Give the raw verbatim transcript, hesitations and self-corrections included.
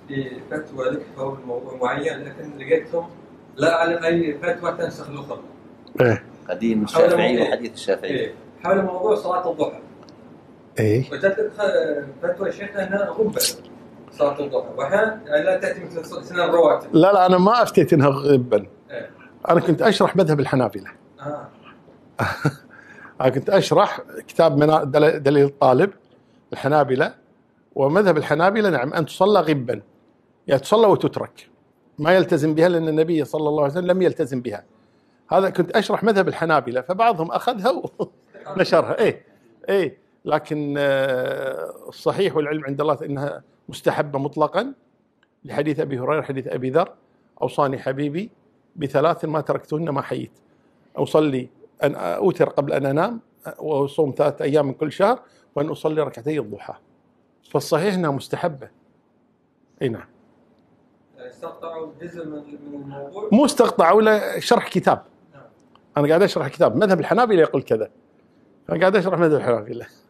في فتوى لك حول موضوع معين، لكن لقيتهم لا أعلم أي فتوى تنسخ الأخرى. إيه. قديم الشافعي وحديث الشافعي. إيه. حول موضوع صلاة الضحى. إيه. وجدت فتوى شيخنا أنها غبة صلاة الضحى، وأحيانا لا تأتي مثل سنة الرواتب. لا لا أنا ما أفتيت إنها غبا. إيه. أنا كنت أشرح مذهب الحنابلة. آه. أنا كنت أشرح كتاب من دليل الطالب الحنابلة، ومذهب الحنابلة نعم أن تصلى غبا، يعني تصلى وتترك، ما يلتزم بها لأن النبي صلى الله عليه وسلم لم يلتزم بها. هذا كنت أشرح مذهب الحنابلة، فبعضهم أخذها ونشرها. إيه إيه لكن الصحيح والعلم عند الله أنها مستحبة مطلقا، لحديث أبي هريرة حديث أبي ذر: أوصاني حبيبي بثلاث ما تركتهن ما حييت: أصلي أن أوتر قبل أن أنام، وأصوم ثلاثة أيام من كل شهر، وأن أصلي ركعتي الضحى. فالصحيح أنها مستحبة. أي نعم. استقطعوا جزء من الموضوع؟ مو استقطعوا، ولا شرح كتاب. أنا قاعد أشرح كتاب مذهب الحنابلة يقول كذا، أنا قاعد أشرح مذهب الحنابلة.